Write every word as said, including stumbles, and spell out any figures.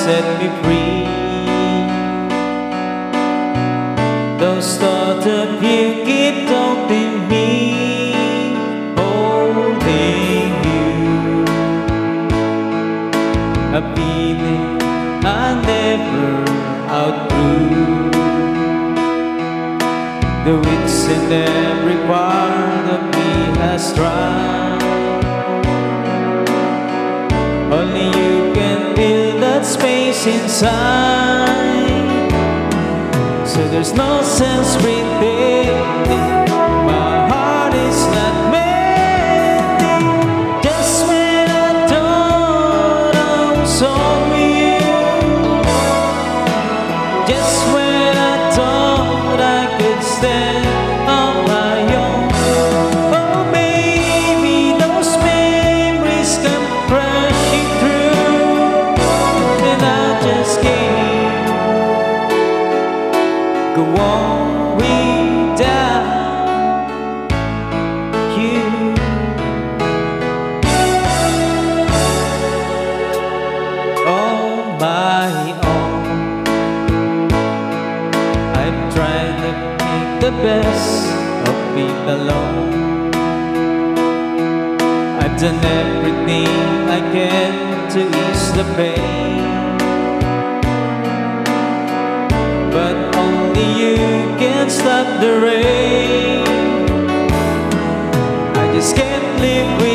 set me free. Those thoughts of you keep taunting me, holding you, a feeling I never outgrew. The weeks in every part of me has tried. Only you can fill that space inside. So there's no sense pretending my heart is not mending. Just when I thought I was over you, just when I thought I could stand on my own. Oh baby, those memories come crashing through, and I just can't go on without you. On my own, I've tried to make the best of being alone. I've done everything I can to ease the pain, but only you can stop the rain. I just can't live with